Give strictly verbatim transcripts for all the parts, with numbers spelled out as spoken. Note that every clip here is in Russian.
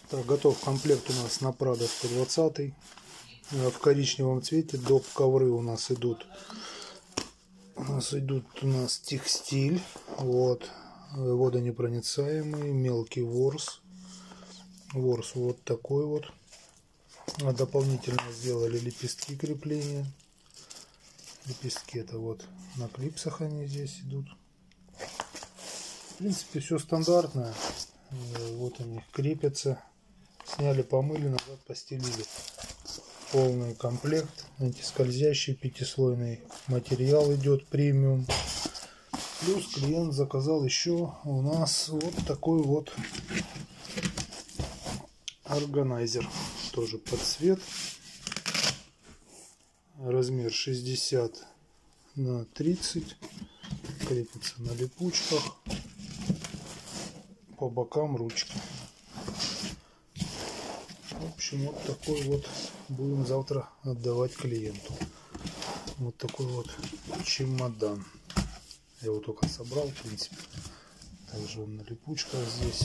Так, готов комплект у нас на Prado сто двадцать в коричневом цвете. Доп. Ковры у нас идут. У нас идут у нас текстиль. Вот. Водонепроницаемый. Мелкий ворс. Ворс вот такой вот. Дополнительно сделали лепестки крепления. Лепестки это вот на клипсах они здесь идут. В принципе, все стандартное. Вот они крепятся. Сняли, помыли, назад постелили. Полный комплект. Антискользящий пятислойный материал идет, премиум. Плюс клиент заказал еще у нас вот такой вот органайзер. Тоже под цвет. Размер шестьдесят на тридцать. Крепится на липучках. По бокам ручки. В общем, вот такой вот будем завтра отдавать клиенту. Вот такой вот чемодан. Я его только собрал, в принципе. Также он на липучках здесь.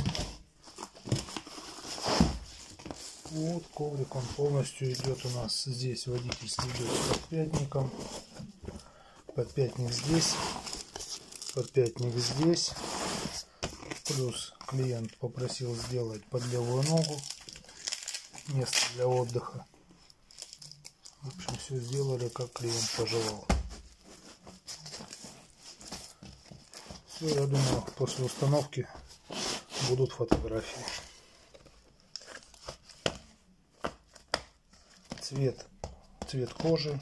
Вот коврик, он полностью идет у нас здесь. Водительский идет с подпятником. Подпятник здесь. Подпятник здесь. Плюс клиент попросил сделать под левую ногу. Место для отдыха. В общем, все сделали, как клиент пожелал. Все, я думаю, после установки будут фотографии. Цвет, цвет кожи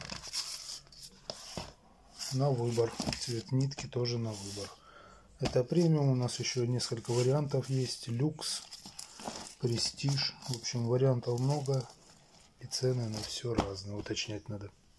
на выбор. Цвет нитки тоже на выбор. Это премиум. У нас еще несколько вариантов есть. Люкс, престиж. В общем, вариантов много. И цены на все разные. Уточнять надо.